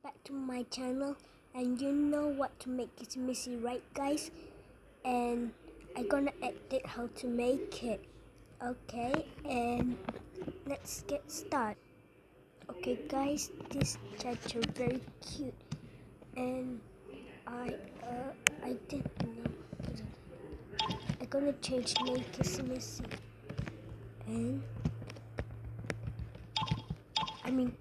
back to my channel, and you know what to make kissy missy, right guys? And I'm gonna edit how to make it. Okay, and let's get started. Okay guys, this cat are very cute, and I didn't know. I'm gonna change my kissy missy, and okay.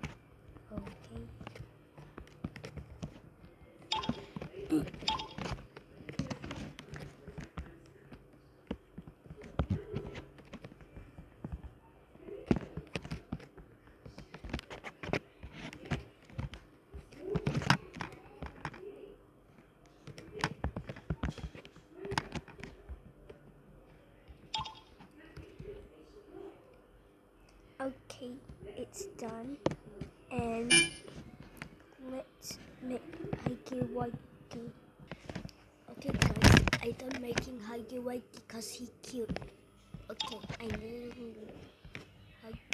Okay, it's done, and let's make huggy wuggy. Okay guys, I done making huggy wuggy because he cute. Okay, I need huggy.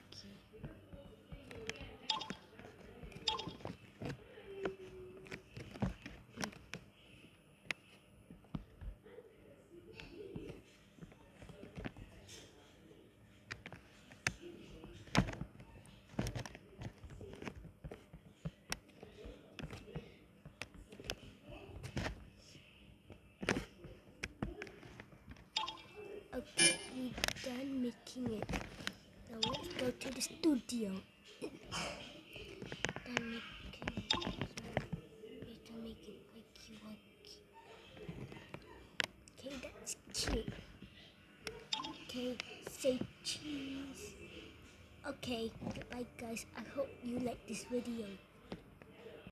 Okay, we're done making it. Now let's go to the studio. Done making it. We have to make it huggy wuggy. Okay, that's cute. Okay, say cheese. Okay, goodbye guys. I hope you like this video.